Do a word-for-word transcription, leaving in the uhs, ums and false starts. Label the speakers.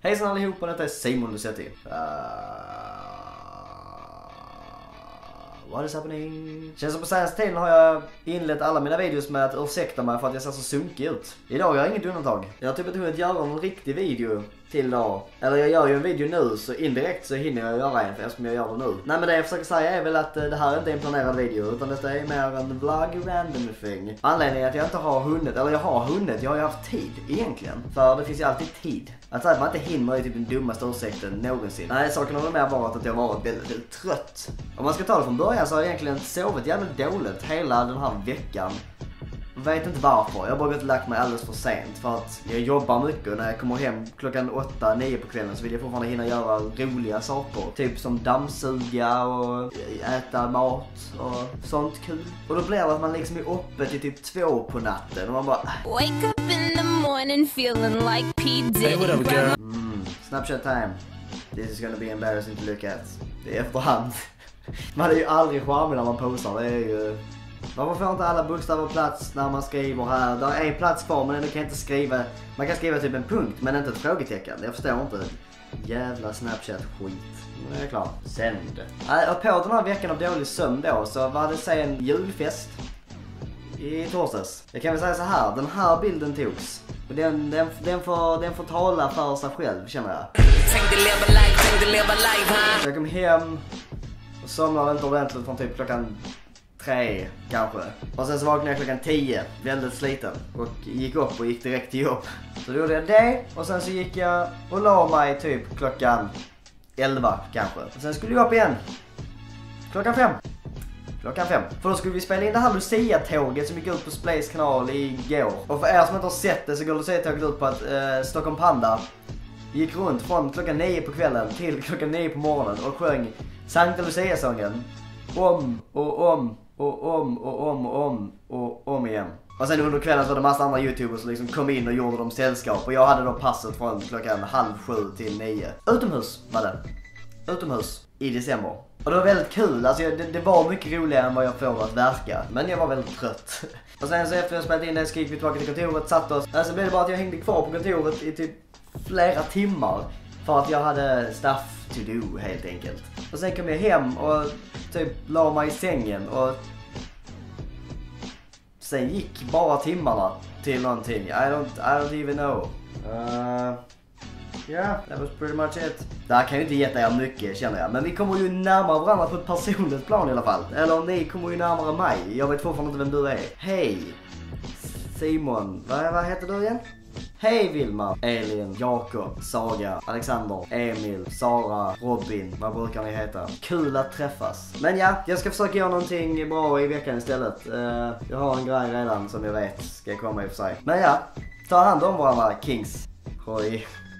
Speaker 1: Hejsan allihopa, detta är Simon Lucetti. Uh, what is happening? Känns som på senaste tiden har jag inlett alla mina videos med att ursäkta mig för att jag ser så sunkig ut. Idag är jag inget undantag. Jag har typ inte hunnit göra någon riktig video till idag. Eller jag gör ju en video nu, så indirekt så hinner jag göra en eftersom jag gör det nu. Nej, men det jag försöker säga är väl att det här inte är en planerad video, utan detta är mer en vlog random thing. Anledningen är att jag inte har hunnit, eller jag har hunnit, jag har ju haft tid egentligen. För det finns ju alltid tid. Att säga att man inte hinner är typ den dummaste ursäkten någonsin. Nej, saken har väl mer varit att jag har varit väldigt, väldigt trött. Om man ska ta det från början så har jag egentligen sovit jävligt dåligt hela den här veckan. Jag vet inte varför, jag har bara gått och lagt mig alldeles för sent. För att jag jobbar mycket och när jag kommer hem klockan åtta, nio på kvällen så vill jag fortfarande hinna göra roliga saker. Typ som dammsuga och äta mat och sånt kul. Och då blir det att man liksom är uppe till typ två på natten och man bara...
Speaker 2: Wake up in the morning feeling like P. Diddy.
Speaker 1: Mm, Snapchat time. This is gonna be embarrassing to look at. Det är efterhand. Man är ju aldrig charmig när man posar, det är ju... Varför får inte alla bokstäver plats när man skriver här? Det är en plats kvar men ändå kan inte skriva... Man kan skriva typ en punkt men inte ett frågetecken. Jag förstår inte. Jävla Snapchat-skit. Nu är jag klar. Sänd. Och på den här veckan av dålig sömn då så var det sen julfest i torsdags. Jag kan väl säga så här. Den här bilden togs. Den, den, den, får, den får tala för sig själv, känner jag. Så jag kom hem och somnade inte ordentligt från typ klockan tre kanske. Och sen så vaknade jag klockan tio, väldigt sliten. Och gick upp och gick direkt till jobb. Så då gjorde jag det. Och sen så gick jag och la mig typ klockan elva kanske. Och sen skulle jag upp igen. Klockan fem. Klockan fem. För då skulle vi spela in det här Lucia-tåget som gick ut på Splays kanal igår. Och för er som inte har sett det så går Lucia-tåget ut på att eh, Stockholm Panda gick runt från klockan nio på kvällen till klockan nio på morgonen och sjöng Sankta Lucia-sången. Om och om och om och om och om och om igen. Och sen under kvällen så var det massa andra youtubers som liksom kom in och gjorde dem sällskap. Och jag hade då passet från klockan halv sju till nio. Utomhus var det. Utomhus i december. Och det var väldigt kul, alltså det, det var mycket roligare än vad jag får att verka. Men jag var väldigt trött. Och sen så efter jag spelat in det så gick vi tillbaka till kontoret, satt oss. Alltså blev det bara att jag hängde kvar på kontoret i typ flera timmar. För att jag hade stuff to do helt enkelt. Och sen kom jag hem och typ la mig i sängen och sen gick bara timmarna till någonting. I don't, I don't even know. Uh, yeah, that was pretty much it. Det här kan ju inte geta er mycket känner jag. Men vi kommer ju närmare varandra på ett personligt plan i alla fall. Eller ni kommer ju närmare mig. Jag vet fortfarande inte vem du är. Hej Simon, vad, vad heter du igen? Hej Vilma, Elin, Jakob, Saga, Alexander, Emil, Sara, Robin, vad brukar ni heta? Kul att träffas. Men ja, jag ska försöka göra någonting bra i veckan istället. uh, Jag har en grej redan som jag vet ska komma i och för sig. Men ja, ta hand om varandra, Kings. Hoj.